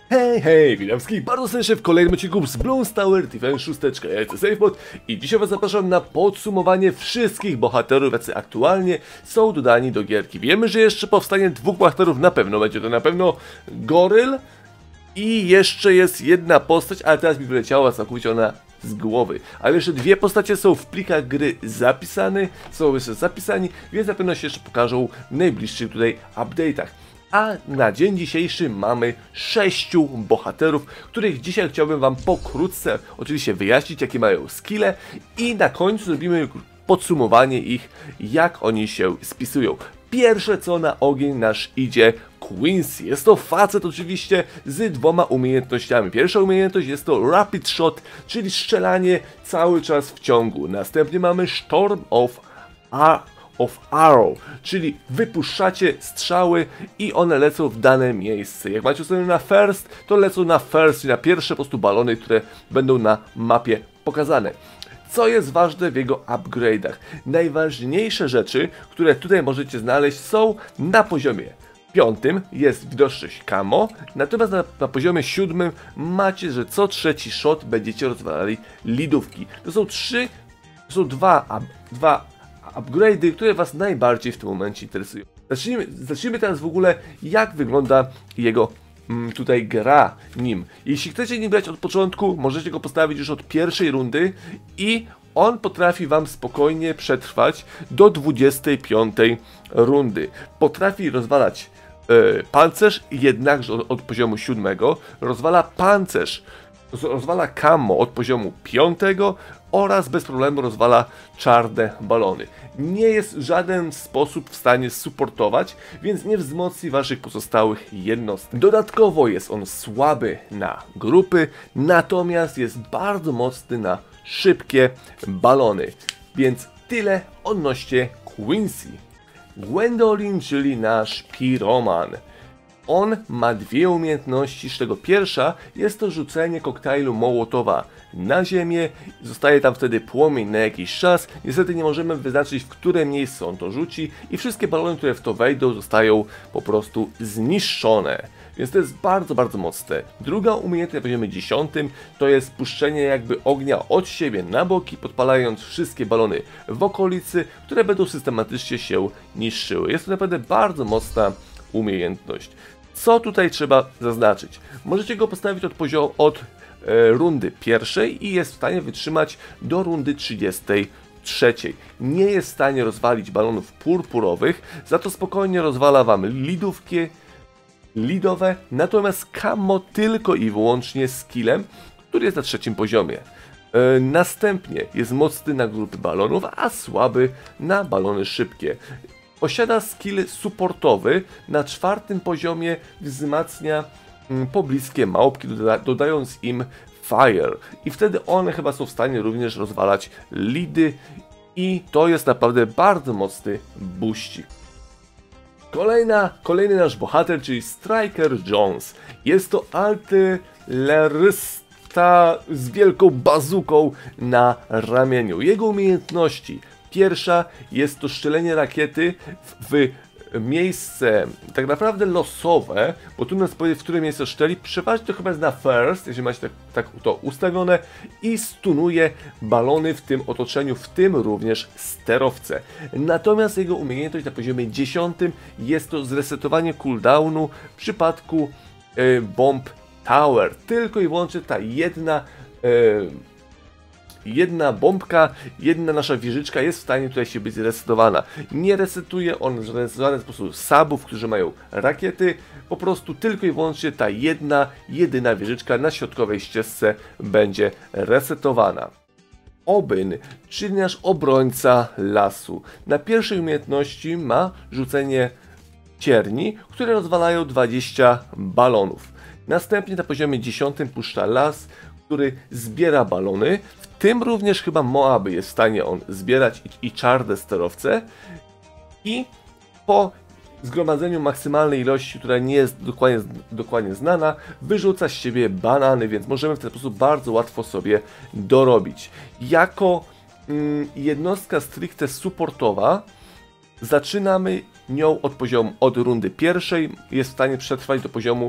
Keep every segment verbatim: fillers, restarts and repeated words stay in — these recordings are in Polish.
Hej, hej, witam wszystkich bardzo serdecznie w kolejnym odcinku z Bloons Tower Defense sześć. Ja jestem SafeBot i dzisiaj was zapraszam na podsumowanie wszystkich bohaterów, jacy aktualnie są dodani do gierki. Wiemy, że jeszcze powstanie dwóch bohaterów na pewno, będzie to na pewno Goryl i jeszcze jest jedna postać, ale teraz mi wyleciała całkowicie ona z głowy. Ale jeszcze dwie postacie są w plikach gry zapisane, są jeszcze zapisani, więc na pewno się jeszcze pokażą w najbliższych tutaj update'ach. A na dzień dzisiejszy mamy sześciu bohaterów, których dzisiaj chciałbym wam pokrótce oczywiście wyjaśnić, jakie mają skille i na końcu zrobimy podsumowanie ich, jak oni się spisują. Pierwsze co na ogień nasz idzie Quincy. Jest to facet oczywiście z dwoma umiejętnościami. Pierwsza umiejętność jest to Rapid Shot, czyli strzelanie cały czas w ciągu. Następnie mamy Storm of Ar of Arrow, czyli wypuszczacie strzały i one lecą w dane miejsce. Jak macie ustawione na first, to lecą na first, czyli na pierwsze po prostu balony, które będą na mapie pokazane. Co jest ważne w jego upgrade'ach? Najważniejsze rzeczy, które tutaj możecie znaleźć, są na poziomie piątym jest widoczność camo, natomiast na, na poziomie siódmym macie, że co trzeci shot będziecie rozwalali lidówki. To są trzy, to są dwa, dwa upgrade'y, które was najbardziej w tym momencie interesują. Zacznijmy, zacznijmy teraz w ogóle, jak wygląda jego mm, tutaj gra nim. Jeśli chcecie nim grać od początku, możecie go postawić już od pierwszej rundy i on potrafi wam spokojnie przetrwać do dwudziestej piątej rundy. Potrafi rozwalać e, pancerz, jednakże od, od poziomu siódmego, rozwala pancerz, rozwala camo od poziomu piątego oraz bez problemu rozwala czarne balony. Nie jest w żaden sposób w stanie supportować, więc nie wzmocni waszych pozostałych jednostek. Dodatkowo jest on słaby na grupy, natomiast jest bardzo mocny na szybkie balony. Więc tyle odnośnie Quincy. Gwendolyn, czyli nasz piroman. On ma dwie umiejętności, z czego pierwsza jest to rzucenie koktajlu Mołotowa na ziemię. Zostaje tam wtedy płomień na jakiś czas. Niestety nie możemy wyznaczyć, w które miejsce on to rzuci i wszystkie balony, które w to wejdą, zostają po prostu zniszczone. Więc to jest bardzo, bardzo mocne. Druga umiejętność na poziomie dziesiątym to jest puszczenie jakby ognia od siebie na boki, podpalając wszystkie balony w okolicy, które będą systematycznie się niszczyły. Jest to naprawdę bardzo mocna umiejętność. Co tutaj trzeba zaznaczyć? Możecie go postawić od poziomu od e, rundy pierwszej i jest w stanie wytrzymać do rundy trzydziestej trzeciej. Nie jest w stanie rozwalić balonów purpurowych, za to spokojnie rozwala wam lidówki lidowe, natomiast camo tylko i wyłącznie skillem, który jest na trzecim poziomie. E, następnie jest mocny na grupy balonów, a słaby na balony szybkie. Posiada skill supportowy, na czwartym poziomie wzmacnia mm, pobliskie małpki, doda dodając im fire. I wtedy one chyba są w stanie również rozwalać lidy i to jest naprawdę bardzo mocny boościk. Kolejna, kolejny nasz bohater, czyli Striker Jones. Jest to artylerysta z wielką bazuką na ramieniu. Jego umiejętności: pierwsza jest to strzelenie rakiety w miejsce tak naprawdę losowe, bo tu nas powie, w które miejsce strzeli. Przeważnie to chyba jest na first, jeżeli macie tak, tak to ustawione, i stunuje balony w tym otoczeniu, w tym również sterowce. Natomiast jego umiejętność na poziomie dziesiątym jest to zresetowanie cooldownu w przypadku e, bomb tower. Tylko i wyłącznie ta jedna e, Jedna bombka, jedna nasza wieżyczka jest w stanie tutaj się być zresetowana. Nie resetuje on w żaden sposób subów, którzy mają rakiety. Po prostu tylko i wyłącznie ta jedna, jedyna wieżyczka na środkowej ścieżce będzie resetowana. Obyn, czyli nasz obrońca lasu. Na pierwszej umiejętności ma rzucenie cierni, które rozwalają dwadzieścia balonów. Następnie na poziomie dziesiątym puszcza las, który zbiera balony. W tym również chyba Moaby jest w stanie on zbierać i, i czarne sterowce. I po zgromadzeniu maksymalnej ilości, która nie jest dokładnie, dokładnie znana, wyrzuca z siebie banany, więc możemy w ten sposób bardzo łatwo sobie dorobić. Jako mm, jednostka stricte supportowa zaczynamy nią od poziomu, od rundy pierwszej, jest w stanie przetrwać do poziomu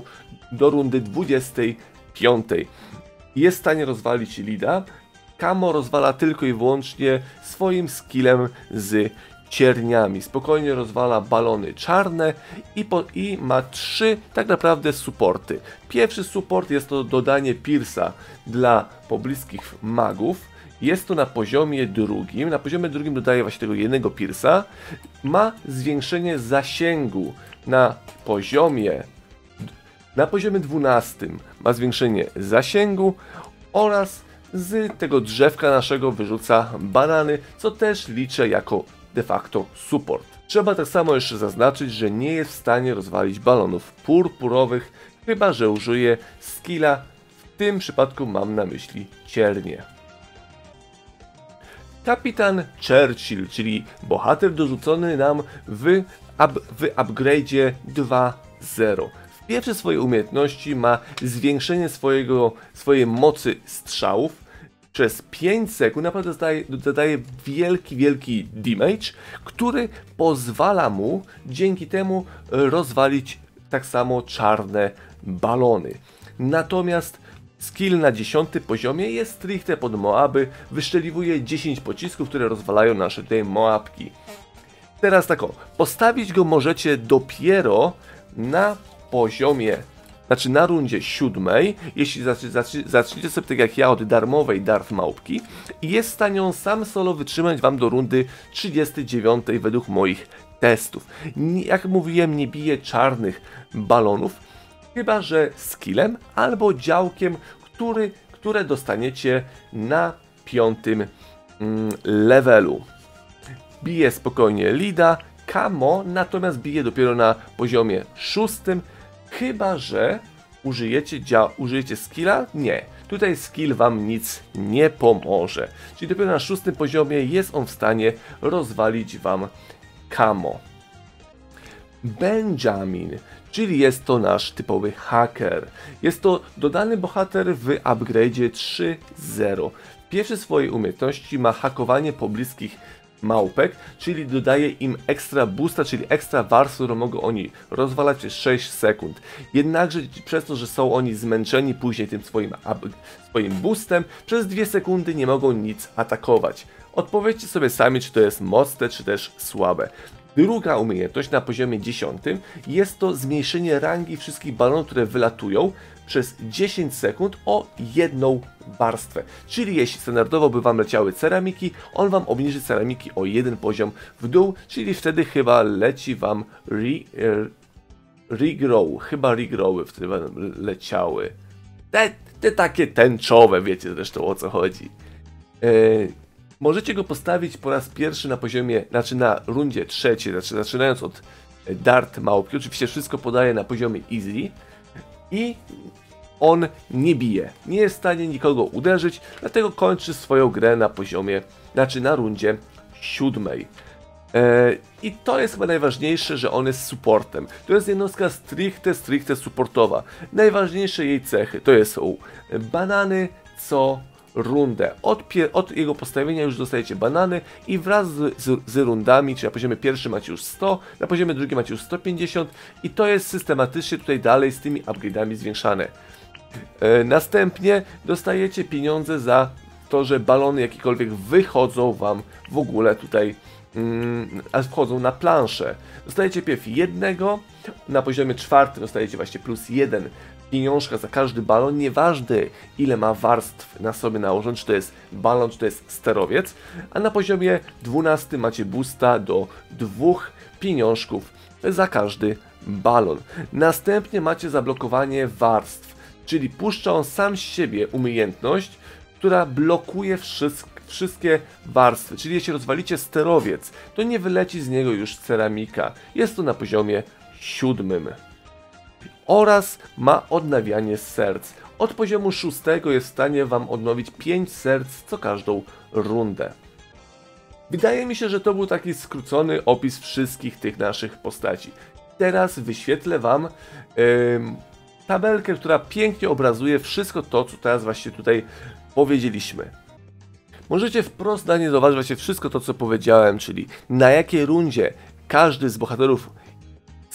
do rundy dwudziestej piątej. Jest w stanie rozwalić Lida. Kamo rozwala tylko i wyłącznie swoim skillem z cierniami. Spokojnie rozwala balony czarne i, po, i ma trzy tak naprawdę supporty. Pierwszy support jest to dodanie Pierce'a dla pobliskich magów. Jest to na poziomie drugim. Na poziomie drugim dodaje właśnie tego jednego Pierce'a. Ma zwiększenie zasięgu na poziomie na poziomie dwunastym. Ma zwiększenie zasięgu oraz z tego drzewka naszego wyrzuca banany, co też liczę jako de facto support. Trzeba tak samo jeszcze zaznaczyć, że nie jest w stanie rozwalić balonów purpurowych, chyba że użyje skilla. W tym przypadku mam na myśli ciernie. Kapitan Churchill, czyli bohater dorzucony nam w, up, w upgrade'zie dwa zero. W pierwszej swojej umiejętności ma zwiększenie swojego, swojej mocy strzałów przez pięć sekund. Naprawdę zadaje, zadaje wielki, wielki damage, który pozwala mu dzięki temu rozwalić tak samo czarne balony. Natomiast skill na dziesiątym poziomie jest stricte pod Moaby, wyszczeliwuje dziesięć pocisków, które rozwalają nasze tutaj Moabki. Teraz tak o, postawić go możecie dopiero na poziomie, znaczy na rundzie siódmej, jeśli zaczniecie sobie tak jak ja od darmowej Darth Małpki i jest w stanie on sam solo wytrzymać wam do rundy trzydziestej dziewiątej według moich testów. Jak mówiłem, nie bije czarnych balonów, chyba że skillem albo działkiem, który, które dostaniecie na piątym mm, levelu. Bije spokojnie Lida, Kamo natomiast bije dopiero na poziomie szóstym, chyba że użyjecie, dzia użyjecie skilla? Nie. Tutaj skill wam nic nie pomoże. Czyli dopiero na szóstym poziomie jest on w stanie rozwalić wam Kamo. Benjamin, czyli jest to nasz typowy haker. Jest to dodany bohater w upgrade'zie trzy zero. W pierwszej swojej umiejętności ma hakowanie pobliskich małpek, czyli dodaje im ekstra boosta, czyli ekstra warstwę, którą mogą oni rozwalać przez sześć sekund. Jednakże przez to, że są oni zmęczeni później tym swoim, swoim boostem, przez dwie sekundy nie mogą nic atakować. Odpowiedzcie sobie sami, czy to jest mocne, czy też słabe. Druga umiejętność na poziomie dziesiątym jest to zmniejszenie rangi wszystkich balonów, które wylatują przez dziesięć sekund o jedną warstwę. Czyli jeśli standardowo by wam leciały ceramiki, on wam obniży ceramiki o jeden poziom w dół, czyli wtedy chyba leci wam re, re, regrow, chyba regrowy wtedy wam leciały. Te, te takie tęczowe, wiecie zresztą o co chodzi. Yy, Możecie go postawić po raz pierwszy na poziomie, znaczy na rundzie trzeciej, znaczy zaczynając od Dart Małpki. Oczywiście wszystko podaje na poziomie easy i on nie bije, nie jest w stanie nikogo uderzyć, dlatego kończy swoją grę na poziomie, znaczy na rundzie siódmej. Eee, I to jest chyba najważniejsze, że on jest supportem. To jest jednostka stricte, stricte supportowa. Najważniejsze jej cechy to są banany co rundę. Od, od jego postawienia już dostajecie banany i wraz z, z, z rundami, czyli na poziomie pierwszym macie już sto, na poziomie drugim macie już sto pięćdziesiąt i to jest systematycznie tutaj dalej z tymi upgrade'ami zwiększane. E, następnie dostajecie pieniądze za to, że balony jakiekolwiek wychodzą wam w ogóle tutaj, mm, a wchodzą na planszę. Dostajecie pierw jednego, na poziomie czwartym dostajecie właśnie plus jeden pieniążka za każdy balon, nieważne ile ma warstw na sobie nałożony, czy to jest balon, czy to jest sterowiec, a na poziomie dwunastym macie boosta do dwóch pieniążków za każdy balon. Następnie macie zablokowanie warstw, czyli puszcza on sam z siebie umiejętność, która blokuje wszystko, wszystkie warstwy, czyli jeśli rozwalicie sterowiec, to nie wyleci z niego już ceramika. Jest to na poziomie siódmym. Oraz ma odnawianie serc. Od poziomu szóstego jest w stanie wam odnowić pięć serc co każdą rundę. Wydaje mi się, że to był taki skrócony opis wszystkich tych naszych postaci. Teraz wyświetlę wam yy, tabelkę, która pięknie obrazuje wszystko to, co teraz właśnie tutaj powiedzieliśmy. Możecie wprost na nie zauważyć właśnie wszystko to, co powiedziałem, czyli na jakiej rundzie każdy z bohaterów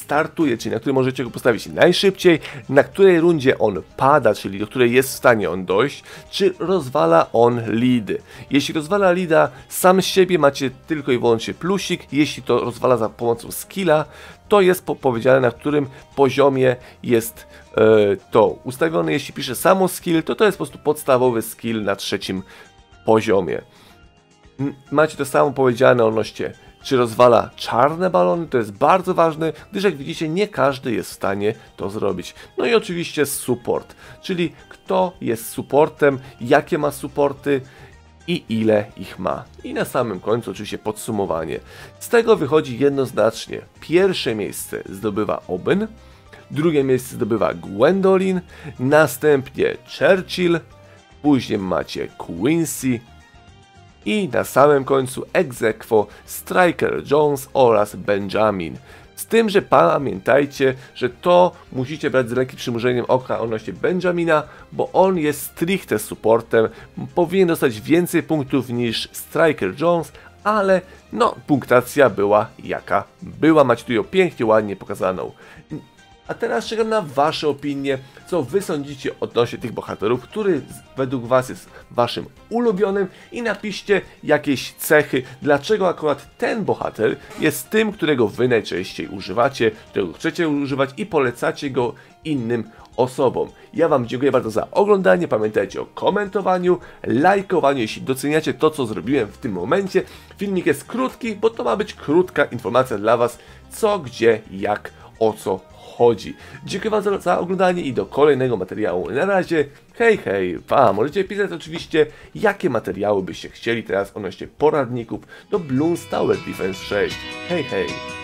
startuje, czyli na którym możecie go postawić najszybciej, na której rundzie on pada, czyli do której jest w stanie on dojść, czy rozwala on lidy. Jeśli rozwala lida sam z siebie, macie tylko i wyłącznie plusik, jeśli to rozwala za pomocą skilla, to jest po powiedziane, na którym poziomie jest e, to ustawione. Jeśli pisze samo skill, to to jest po prostu podstawowy skill na trzecim poziomie. Macie to samo powiedziane odnośnie, czy rozwala czarne balony, to jest bardzo ważne, gdyż jak widzicie nie każdy jest w stanie to zrobić. No i oczywiście support, czyli kto jest supportem, jakie ma supporty i ile ich ma. I na samym końcu oczywiście podsumowanie. Z tego wychodzi jednoznacznie, pierwsze miejsce zdobywa Oben, drugie miejsce zdobywa Gwendolyn, następnie Churchill, później macie Quincy, i na samym końcu ex aequo Striker Jones oraz Benjamin. Z tym, że pamiętajcie, że to musicie brać z lekkim przymrużeniem oka odnośnie Benjamina, bo on jest stricte supportem, powinien dostać więcej punktów niż Striker Jones, ale no, punktacja była jaka była, macie tu ją pięknie, ładnie pokazaną. A teraz czekam na wasze opinie, co wy sądzicie odnośnie tych bohaterów, który według was jest waszym ulubionym i napiszcie jakieś cechy, dlaczego akurat ten bohater jest tym, którego wy najczęściej używacie, którego chcecie używać i polecacie go innym osobom. Ja wam dziękuję bardzo za oglądanie, pamiętajcie o komentowaniu, lajkowaniu, jeśli doceniacie to, co zrobiłem w tym momencie. Filmik jest krótki, bo to ma być krótka informacja dla was, co, gdzie, jak, o co chodzi. Dziękuję wam za, za oglądanie i do kolejnego materiału. Na razie, hej, hej, wam. Możecie pisać oczywiście, jakie materiały byście chcieli teraz odnośnie poradników do Bloons Tower Defense sześć. Hej, hej.